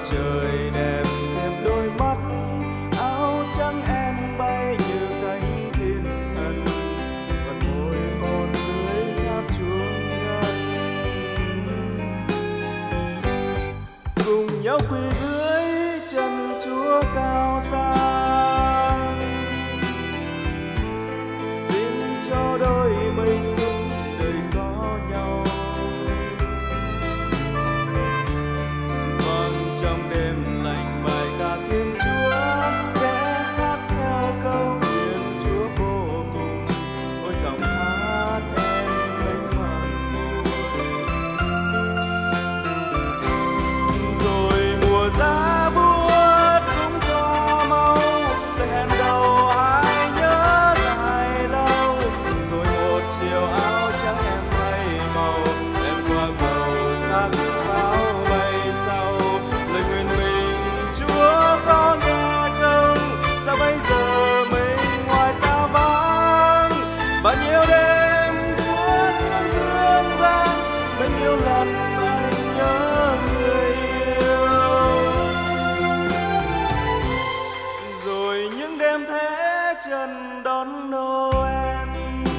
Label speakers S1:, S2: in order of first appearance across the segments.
S1: trời đẹp thêm đôi mắt, áo trắng em bay như cánh thiên thần, còn môi hôn dưới tháp chuông ngân. Cùng nhau quỳ dưới chân Chúa cao sang, xin cho đôi mình suốt đời có nhau. Vang trong đêm lạnh bài ca Thiên Chúa, khẽ hát theo câu Thiên Chúa vô cùng. Ôi giọng hát em mênh mang rồi mùa giá buốt cũng qua mau, lời hẹn đầu ai nhớ dài lâu. Rồi một chiều áo trắng em thay màu, em qua màu sắc pháo bay sau. Lời nguyện mình Chúa có nghe không? Sao bây giờ mình ngoài xa vắng? Bao nhiêu đêm Chúa xuống dương gian, bao nhiêu lần anh nhớ người yêu. Rồi những đêm thế chân đón Noel,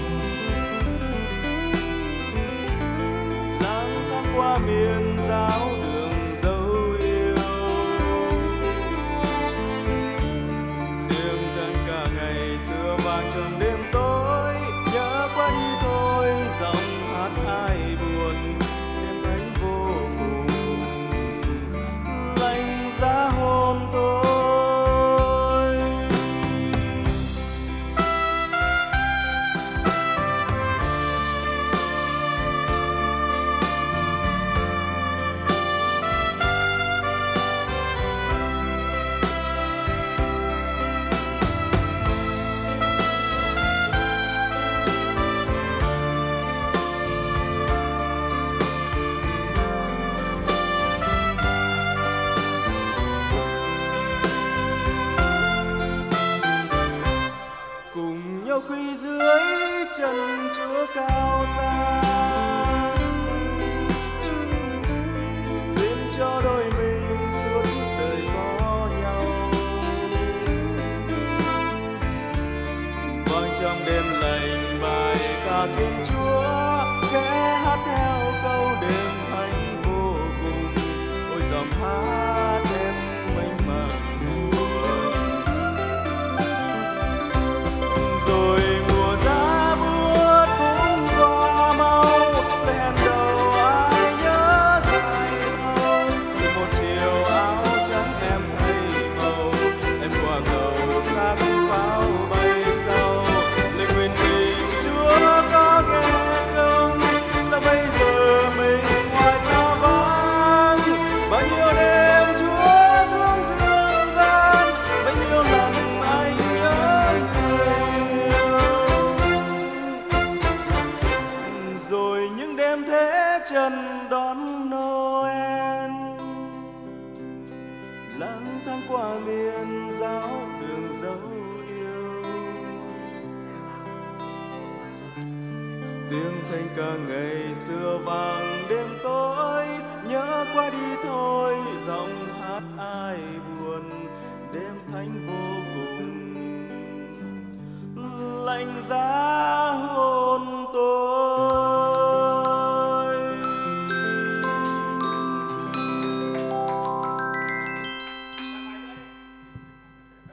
S1: lang thang qua miền giáo đường dấu yêu. Tiếng tân ca ngày xưa vang trong đêm tối, nhớ qua đi thôi giọng hát ai buồn. Đêm thánh vô cùng lạnh giá hôn tôi. Cùng nhau quỳ dưới chân Chúa cao sang, xin cho đôi mình suốt đời có nhau. Vang trong đêm lạnh bài ca Thiên Chúa, khẽ hát theo câu đêm thánh vô cùng. Ôi giọng hát em mênh mang buồn. Rồi mùa giá buốt cũng qua mau, lời hẹn đầu ai nhớ dài lâu. Rồi một chiều áo trắng em thay màu, em qua màu sắc pháo bay sau. Lời nguyện mình Chúa có nghe không? Sao bây giờ mình ngoài xa vắng? Bao nhiêu đêm Chúa xuống dương gian, bao nhiêu lần anh nhớ người yêu. Rồi những đêm thế chân đón Noel, lang thang qua miền giáo đường dấu yêu. Tiếng thanh ca ngày xưa vang đêm tối, nhớ qua đi thôi giọng hát ai buồn. Đêm thánh vô cùng lạnh giá